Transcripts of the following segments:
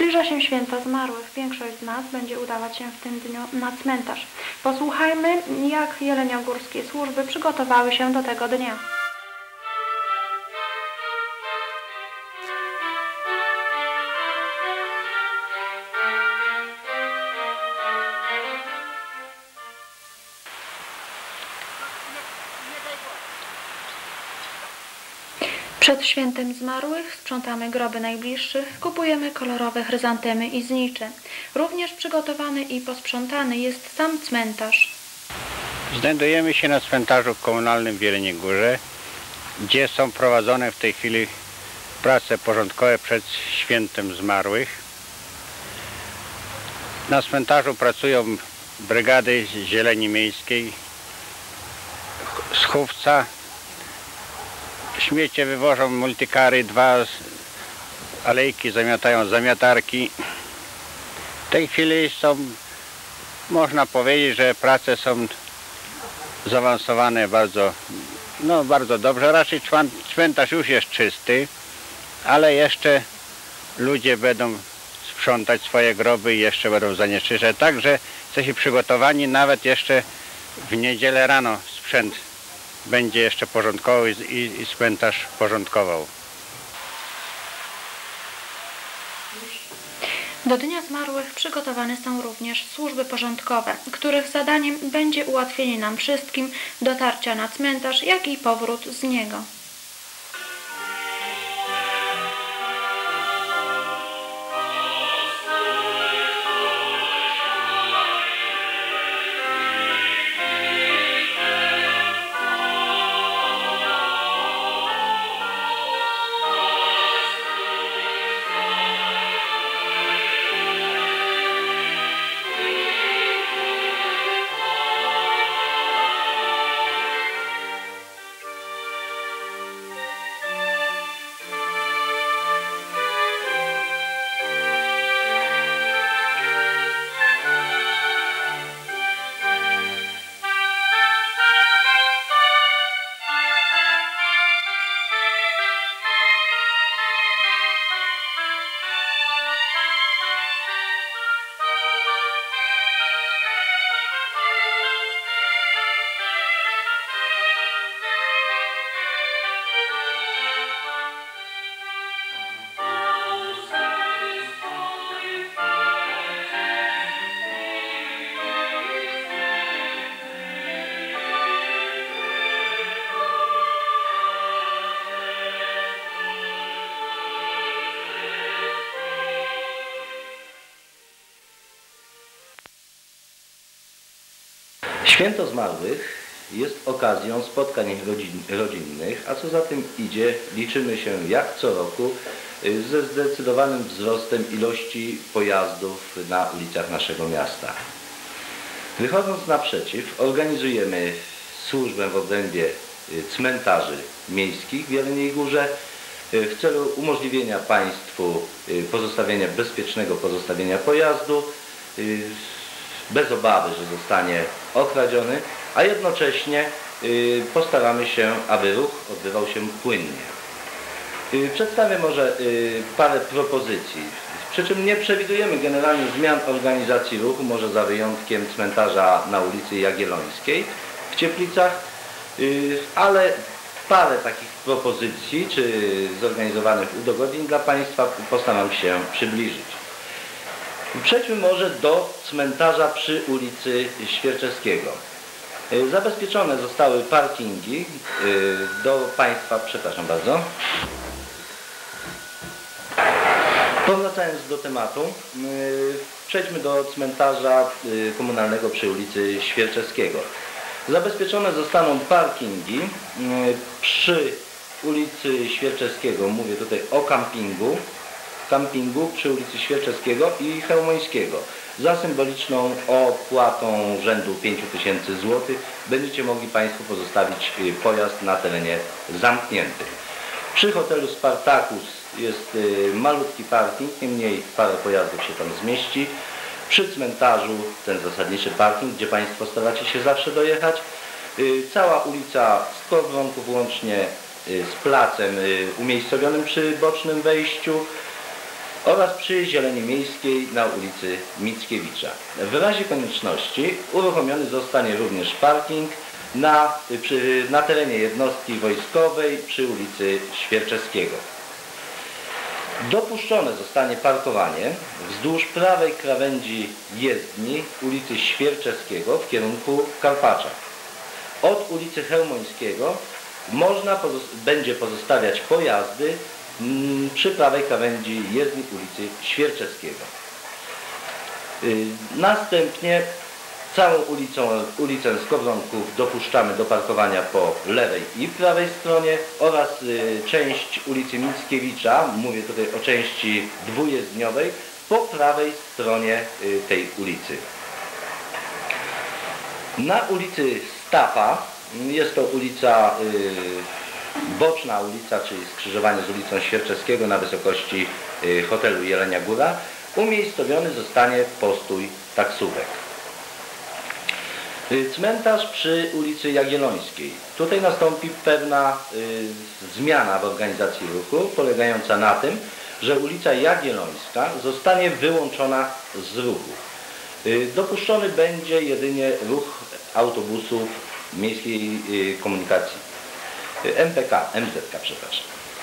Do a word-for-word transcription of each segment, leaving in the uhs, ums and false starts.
Zbliża się święto zmarłych. Większość z nas będzie udawać się w tym dniu na cmentarz. Posłuchajmy, jak jeleniogórskie służby przygotowały się do tego dnia. Przed świętem zmarłych sprzątamy groby najbliższych, kupujemy kolorowe chryzantemy i znicze. Również przygotowany i posprzątany jest sam cmentarz. Znajdujemy się na cmentarzu komunalnym w Jeleniej Górze, gdzie są prowadzone w tej chwili prace porządkowe przed świętem zmarłych. Na cmentarzu pracują brygady zieleni miejskiej, z Chówca. Śmiecie wywożą multikary, dwa alejki zamiatają zamiatarki. W tej chwili są, można powiedzieć, że prace są zaawansowane bardzo, no bardzo dobrze. Raczej cmentarz już jest czysty, ale jeszcze ludzie będą sprzątać swoje groby i jeszcze będą zanieczyszczać. Także jesteśmy przygotowani, nawet jeszcze w niedzielę rano sprzęt będzie jeszcze porządkował i, i, i cmentarz porządkował. Do Dnia Zmarłych przygotowane są również służby porządkowe, których zadaniem będzie ułatwienie nam wszystkim dotarcia na cmentarz, jak i powrót z niego. Święto Zmarłych jest okazją spotkań rodzin, rodzinnych, a co za tym idzie, liczymy się jak co roku ze zdecydowanym wzrostem ilości pojazdów na ulicach naszego miasta. Wychodząc naprzeciw, organizujemy służbę w obrębie cmentarzy miejskich w Jeleniej Górze w celu umożliwienia Państwu pozostawienia, bezpiecznego pozostawienia pojazdu, bez obawy, że zostanie okradziony, a jednocześnie postaramy się, aby ruch odbywał się płynnie. Przedstawię może parę propozycji, przy czym nie przewidujemy generalnie zmian organizacji ruchu, może za wyjątkiem cmentarza na ulicy Jagiellońskiej w Cieplicach, ale parę takich propozycji czy zorganizowanych udogodnień dla Państwa postaram się przybliżyć. Przejdźmy może do cmentarza przy ulicy Świerczewskiego. Zabezpieczone zostały parkingi do Państwa, przepraszam bardzo. Powracając do tematu, przejdźmy do cmentarza komunalnego przy ulicy Świerczewskiego. Zabezpieczone zostaną parkingi przy ulicy Świerczewskiego, mówię tutaj o kampingu, kampingu przy ulicy Świerczewskiego i Chełmońskiego. Za symboliczną opłatą rzędu pięć tysięcy złotych będziecie mogli Państwo pozostawić pojazd na terenie zamkniętym. Przy hotelu Spartacus jest malutki parking, niemniej parę pojazdów się tam zmieści. Przy cmentarzu ten zasadniczy parking, gdzie Państwo staracie się zawsze dojechać. Cała ulica oraz przy Zieleni Miejskiej na ulicy Mickiewicza. W razie konieczności uruchomiony zostanie również parking na, przy, na terenie jednostki wojskowej przy ulicy Świerczewskiego. Dopuszczone zostanie parkowanie wzdłuż prawej krawędzi jezdni ulicy Świerczewskiego w kierunku Karpacza. Od ulicy Chełmońskiego można pozo będzie pozostawiać pojazdy mm, przy prawej krawędzi jezdni ulicy Świerczewskiego. Yy, następnie całą ulicą, ulicę Skowronków dopuszczamy do parkowania po lewej i prawej stronie oraz y, część ulicy Mickiewicza, mówię tutaj o części dwujezdniowej, po prawej stronie y, tej ulicy. Na ulicy Stafa, jest to ulica, y, boczna ulica, czyli skrzyżowanie z ulicą Świerczewskiego na wysokości y, hotelu Jelenia Góra, umiejscowiony zostanie postój taksówek. Cmentarz przy ulicy Jagiellońskiej. Tutaj nastąpi pewna y, zmiana w organizacji ruchu, polegająca na tym, że ulica Jagiellońska zostanie wyłączona z ruchu. Y, dopuszczony będzie jedynie ruch autobusów miejskiej y, komunikacji. Y, M P K, M Z K, przepraszam.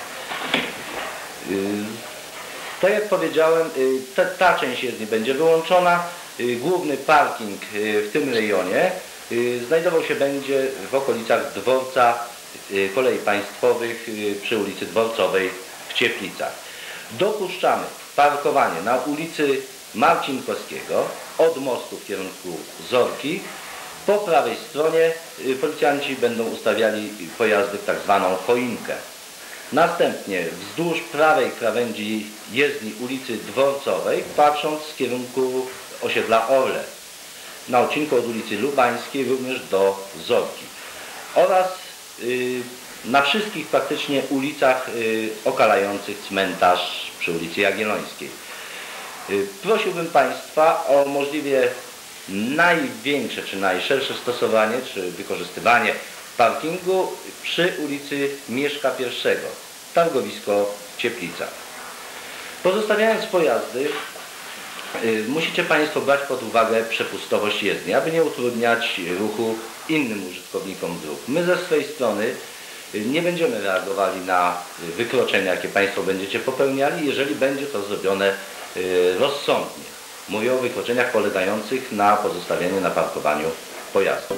Y, tak jak powiedziałem, y, ta, ta część jezdni będzie wyłączona. Główny parking w tym rejonie znajdował się będzie w okolicach dworca kolei państwowych przy ulicy Dworcowej w Cieplicach. Dopuszczamy parkowanie na ulicy Marcinkowskiego od mostu w kierunku Zorki. Po prawej stronie policjanci będą ustawiali pojazdy w tak zwaną choinkę. Następnie wzdłuż prawej krawędzi jezdni ulicy Dworcowej, patrząc w kierunku osiedla Orle, na odcinku od ulicy Lubańskiej również do Zorki oraz y, na wszystkich praktycznie ulicach y, okalających cmentarz przy ulicy Jagiellońskiej. Y, prosiłbym Państwa o możliwie największe czy najszersze stosowanie czy wykorzystywanie parkingu przy ulicy Mieszka pierwszego, targowisko Cieplica. Pozostawiając pojazdy, musicie Państwo brać pod uwagę przepustowość jezdni, aby nie utrudniać ruchu innym użytkownikom dróg. My ze swojej strony nie będziemy reagowali na wykroczenia, jakie Państwo będziecie popełniali, jeżeli będzie to zrobione rozsądnie. Mówię o wykroczeniach polegających na pozostawieniu na parkowaniu pojazdów.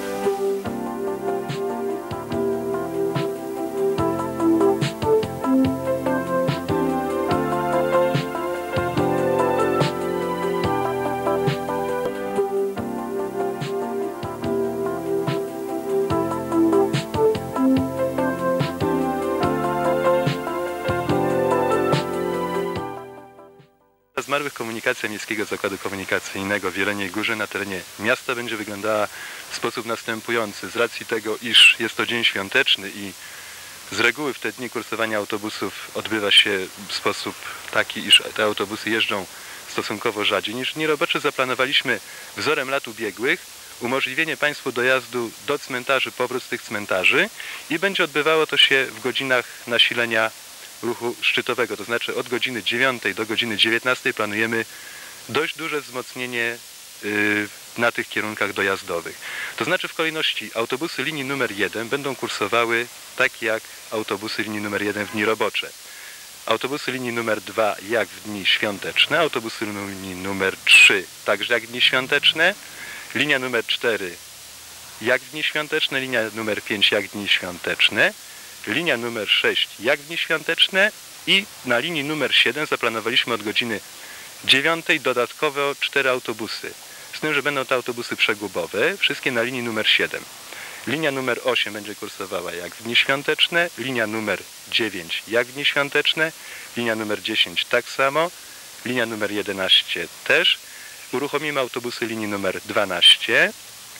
Zmarłych komunikacja Miejskiego Zakładu Komunikacyjnego w Jeleniej Górze na terenie miasta będzie wyglądała w sposób następujący. Z racji tego, iż jest to dzień świąteczny i z reguły w te dni kursowania autobusów odbywa się w sposób taki, iż te autobusy jeżdżą stosunkowo rzadziej niż dni robocze, zaplanowaliśmy wzorem lat ubiegłych umożliwienie Państwu dojazdu do cmentarzy, powrót z tych cmentarzy i będzie odbywało to się w godzinach nasilenia ruchu szczytowego, to znaczy od godziny dziewiątej do godziny dziewiętnastej planujemy dość duże wzmocnienie yy, na tych kierunkach dojazdowych. To znaczy w kolejności autobusy linii numer jeden będą kursowały tak jak autobusy linii numer jeden w dni robocze. Autobusy linii numer dwa jak w dni świąteczne, autobusy linii numer trzy także jak w dni świąteczne, linia numer cztery jak w dni świąteczne, linia numer pięć jak w dni świąteczne, linia numer sześć jak w dni świąteczne i na linii numer siedem zaplanowaliśmy od godziny dziewiątej dodatkowo cztery autobusy. Z tym, że będą to autobusy przegubowe, wszystkie na linii numer siedem. Linia numer osiem będzie kursowała jak w dni świąteczne, linia numer dziewięć jak w dni świąteczne, linia numer dziesięć tak samo, linia numer jedenaście też. Uruchomimy autobusy linii numer dwanaście.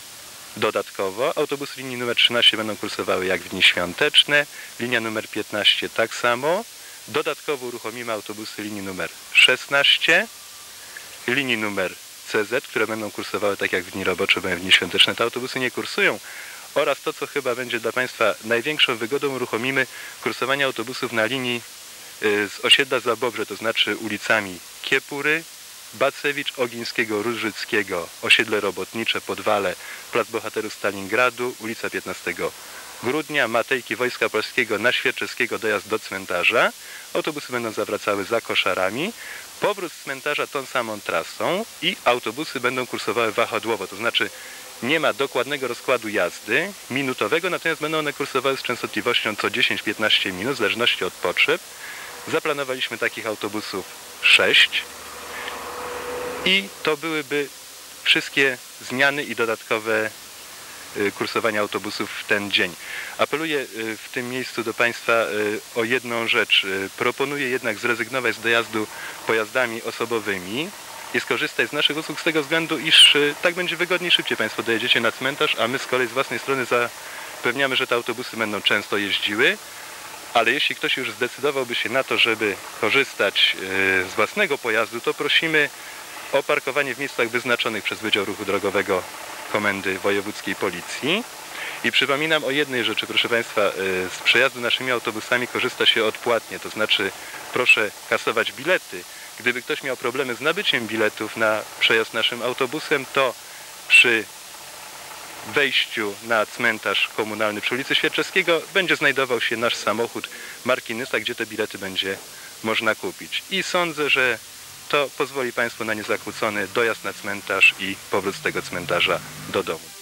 Dodatkowo autobusy linii numer trzynaście będą kursowały jak w dni świąteczne, linia numer piętnaście tak samo. Dodatkowo uruchomimy autobusy linii numer szesnaście, linii numer C Z, które będą kursowały tak jak w dni robocze, bo w dni świąteczne te autobusy nie kursują. Oraz to, co chyba będzie dla Państwa największą wygodą, uruchomimy kursowanie autobusów na linii z osiedla Zabobrze, to znaczy ulicami Kiepury, Bacewicz, Ogińskiego, Różyckiego, osiedle robotnicze, Podwale, Plac Bohaterów Stalingradu, ulica piętnastego grudnia, Matejki Wojska Polskiego na Świerczewskiego, dojazd do cmentarza. Autobusy będą zawracały za koszarami. Powrót z cmentarza tą samą trasą i autobusy będą kursowały wahadłowo, to znaczy nie ma dokładnego rozkładu jazdy minutowego, natomiast będą one kursowały z częstotliwością co dziesięć do piętnastu minut, w zależności od potrzeb. Zaplanowaliśmy takich autobusów sześć i to byłyby wszystkie zmiany i dodatkowe kursowania autobusów w ten dzień. Apeluję w tym miejscu do Państwa o jedną rzecz. Proponuję jednak zrezygnować z dojazdu pojazdami osobowymi i skorzystać z naszych usług z tego względu, iż tak będzie wygodniej, szybciej Państwo dojedziecie na cmentarz, a my z kolei z własnej strony zapewniamy, że te autobusy będą często jeździły, ale jeśli ktoś już zdecydowałby się na to, żeby korzystać z własnego pojazdu, to prosimy o parkowanie w miejscach wyznaczonych przez Wydział Ruchu Drogowego Komendy Wojewódzkiej Policji. I przypominam o jednej rzeczy, proszę Państwa, z przejazdu naszymi autobusami korzysta się odpłatnie, to znaczy proszę kasować bilety. Gdyby ktoś miał problemy z nabyciem biletów na przejazd naszym autobusem, to przy wejściu na cmentarz komunalny przy ulicy Świerczewskiego będzie znajdował się nasz samochód marki Nysa, gdzie te bilety będzie można kupić. I sądzę, że to pozwoli Państwu na niezakłócony dojazd na cmentarz i powrót z tego cmentarza do domu.